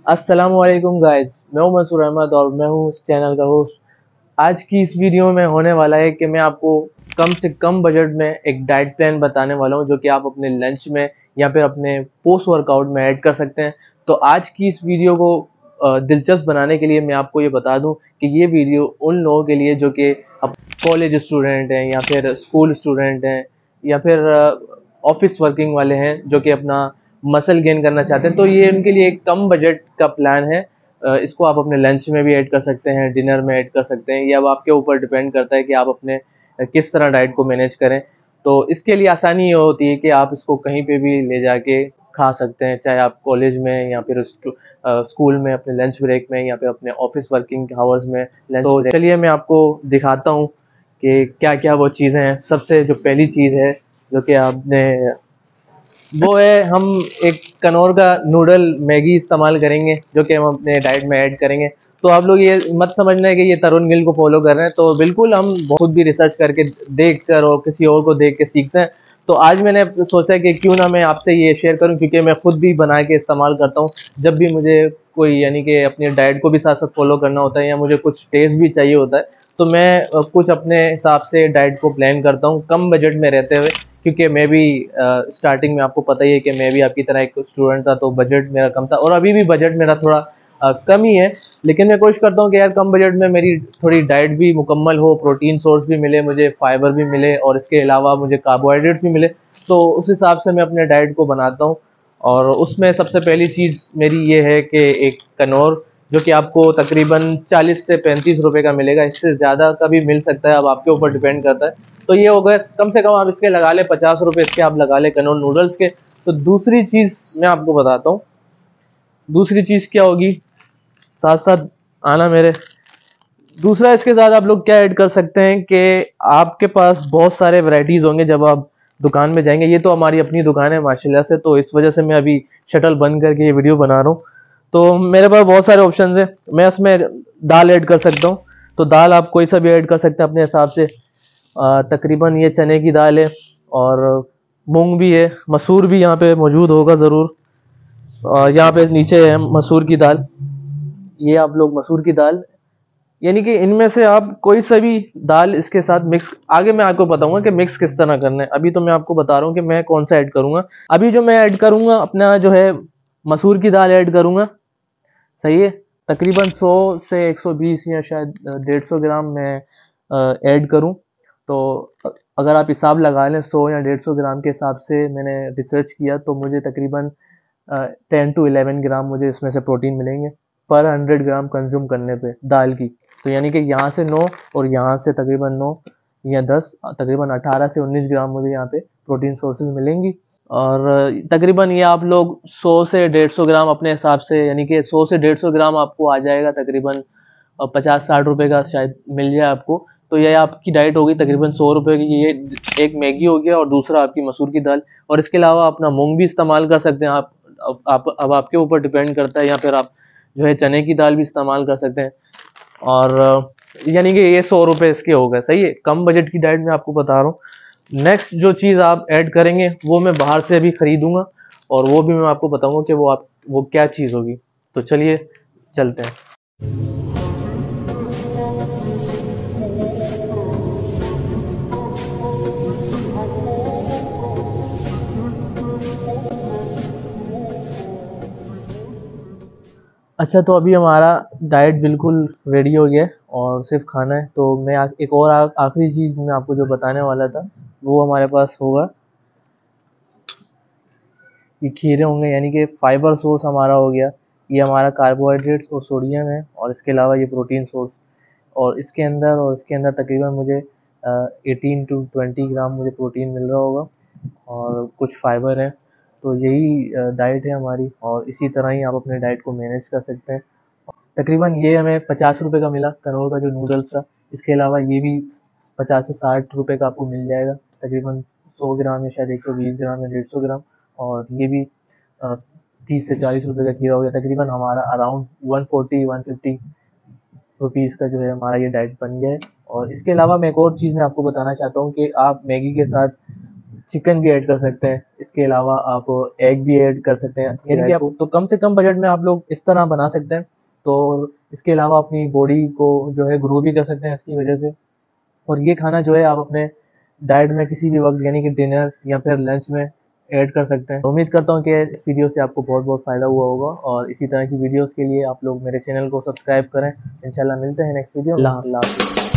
अस्सलामुअलैकुम गाइस, मैं हूं मंसूर अहमद और मैं हूं इस चैनल का होस्ट। आज की इस वीडियो में होने वाला है कि मैं आपको कम से कम बजट में एक डाइट प्लान बताने वाला हूं जो कि आप अपने लंच में या फिर अपने पोस्ट वर्कआउट में ऐड कर सकते हैं। तो आज की इस वीडियो को दिलचस्प बनाने के लिए मैं आपको ये बता दूं कि ये वीडियो उन लोगों के लिए जो कि कॉलेज स्टूडेंट हैं या फिर स्कूल स्टूडेंट हैं या फिर ऑफिस वर्किंग वाले हैं जो कि अपना मसल गेन करना चाहते हैं। तो ये उनके लिए एक कम बजट का प्लान है। इसको आप अपने लंच में भी ऐड कर सकते हैं, डिनर में ऐड कर सकते हैं। ये अब आपके ऊपर डिपेंड करता है कि आप अपने किस तरह डाइट को मैनेज करें। तो इसके लिए आसानी ये होती है कि आप इसको कहीं पे भी ले जाके खा सकते हैं, चाहे आप कॉलेज में या फिर स्कूल में अपने लंच ब्रेक में या फिर अपने ऑफिस वर्किंग आवर्स में लंच। तो चलिए मैं आपको दिखाता हूँ कि क्या क्या वो चीज़ें हैं। सबसे जो पहली चीज़ है जो कि आपने वो है, हम एक कनौर का नूडल मैगी इस्तेमाल करेंगे जो कि हम अपने डाइट में ऐड करेंगे। तो आप लोग ये मत समझना है कि ये तरुण गिल को फॉलो कर रहे हैं, तो बिल्कुल हम बहुत भी रिसर्च करके देख कर और किसी और को देख के सीखते हैं। तो आज मैंने सोचा कि क्यों ना मैं आपसे ये शेयर करूं, क्योंकि मैं खुद भी बना के इस्तेमाल करता हूं जब भी मुझे कोई यानी कि अपनी डाइट को भी साथ साथ फॉलो करना होता है या मुझे कुछ टेस्ट भी चाहिए होता है। तो मैं कुछ अपने हिसाब से डाइट को प्लान करता हूँ कम बजट में रहते हुए, क्योंकि मैं भी स्टार्टिंग में आपको पता ही है कि मैं भी आपकी तरह एक स्टूडेंट था, तो बजट मेरा कम था और अभी भी बजट मेरा थोड़ा कम ही है। लेकिन मैं कोशिश करता हूँ कि यार कम बजट में मेरी थोड़ी डाइट भी मुकम्मल हो, प्रोटीन सोर्स भी मिले, मुझे फाइबर भी मिले और इसके अलावा मुझे कार्बोहाइड्रेट भी मिले। तो उस हिसाब से मैं अपने डाइट को बनाता हूँ। और उसमें सबसे पहली चीज़ मेरी ये है कि एक कनौर, जो कि आपको तकरीबन 40 से 35 रुपए का मिलेगा। इससे ज़्यादा का भी मिल सकता है, अब आपके ऊपर डिपेंड करता है। तो ये हो गए कम से कम आप इसके लगा ले 50 रुपए, इसके आप लगा ले कनौर नूडल्स के। तो दूसरी चीज़ मैं आपको बताता हूँ, दूसरी चीज़ क्या होगी, साथ साथ आना मेरे। दूसरा इसके साथ आप लोग क्या ऐड कर सकते हैं कि आपके पास बहुत सारे वैरायटीज होंगे जब आप दुकान में जाएंगे। ये तो हमारी अपनी दुकान है माशाल्लाह से, तो इस वजह से मैं अभी शटल बंद करके ये वीडियो बना रहा हूँ। तो मेरे पास बहुत सारे ऑप्शन है, मैं उसमें दाल ऐड कर सकता हूँ। तो दाल आप कोई सा भी ऐड कर सकते हैं अपने हिसाब से। तकरीबन ये चने की दाल है और मूंग भी है, मसूर भी यहाँ पे मौजूद होगा ज़रूर। और यहाँ पे नीचे है मसूर की दाल, ये आप लोग मसूर की दाल, यानी कि इनमें से आप कोई सा भी दाल इसके साथ मिक्स, आगे मैं आपको बताऊंगा कि मिक्स किस तरह करना है। अभी तो मैं आपको बता रहा हूँ कि मैं कौन सा ऐड करूंगा। अभी जो मैं ऐड करूंगा अपना जो है मसूर की दाल ऐड करूंगा, सही है। तकरीबन 100 से 120 या शायद 150 ग्राम मैं ऐड करूं। तो अगर आप हिसाब लगा लें 100 या 150 ग्राम के हिसाब से, मैंने रिसर्च किया तो मुझे तकरीबन 10 to 11 ग्राम मुझे इसमें से प्रोटीन मिलेंगे पर 100 ग्राम कंज्यूम करने पे दाल की। तो यानी कि यहाँ से 9 और यहाँ से तकरीबन 9 या 10, तकरीबन 18 से 19 ग्राम मुझे यहाँ पे प्रोटीन सोर्सेज मिलेंगी। और तकरीबन ये आप लोग 100 से 150 ग्राम अपने हिसाब से, यानी कि 100 से 150 ग्राम आपको आ जाएगा तकरीबन 50-60 रुपए का शायद मिल जाए आपको। तो ये आपकी डाइट होगी तकरीबन 100 रुपए की। ये एक मैगी हो गया और दूसरा आपकी मसूर की दाल। और इसके अलावा अपना मूंग भी इस्तेमाल कर सकते हैं आप। अब आपके ऊपर डिपेंड करता है, या फिर आप जो है चने की दाल भी इस्तेमाल कर सकते हैं। और यानी कि ये 100 रुपए इसके हो गए, सही है। कम बजट की डाइट मैं आपको बता रहा हूँ। नेक्स्ट जो चीज़ आप ऐड करेंगे वो मैं बाहर से अभी खरीदूंगा और वो भी मैं आपको बताऊंगा कि वो क्या चीज़ होगी। तो चलिए चलते हैं। अच्छा, तो अभी हमारा डाइट बिल्कुल रेडी हो गया है और सिर्फ खाना है। तो मैं एक और आखिरी चीज़ मैं आपको जो बताने वाला था वो हमारे पास होगा, ये खीरे होंगे, यानी कि फाइबर सोर्स हमारा हो गया। ये हमारा कार्बोहाइड्रेट्स और सोडियम है और इसके अलावा ये प्रोटीन सोर्स। और इसके अंदर तकरीबन मुझे 18 to 20 ग्राम मुझे प्रोटीन मिल रहा होगा और कुछ फाइबर है। तो यही डाइट है हमारी और इसी तरह ही आप अपने डाइट को मैनेज कर सकते हैं। तकरीबन ये हमें 50 रुपए का मिला कनौर का जो नूडल्स था। इसके अलावा ये भी 50 से 60 रुपए का आपको मिल जाएगा, तकरीबन 100 ग्राम या शायद 120 ग्राम या 150 ग्राम। और ये भी 30 से 40 रुपए का खीरा हो गया। तकरीबन हमारा अराउंड 140-150 रुपीज़ का जो है हमारा ये डाइट बन गया है। और इसके अलावा मैं एक और चीज़ मैं आपको बताना चाहता हूँ कि आप मैगी के साथ चिकन भी ऐड कर सकते हैं। इसके अलावा आप एग भी ऐड कर सकते हैं, यानी कि आप तो कम से कम बजट में आप लोग इस तरह बना सकते हैं। तो इसके अलावा अपनी बॉडी को जो है ग्रो भी कर सकते हैं इसकी वजह से। और ये खाना जो है आप अपने डाइट में किसी भी वक्त यानी कि डिनर या फिर लंच में ऐड कर सकते हैं। उम्मीद करता हूँ कि इस वीडियो से आपको बहुत बहुत फ़ायदा हुआ होगा, और इसी तरह की वीडियोस के लिए आप लोग मेरे चैनल को सब्सक्राइब करें। इंशाल्लाह मिलते हैं नेक्स्ट वीडियो में। अल्लाह हाफ़िज़।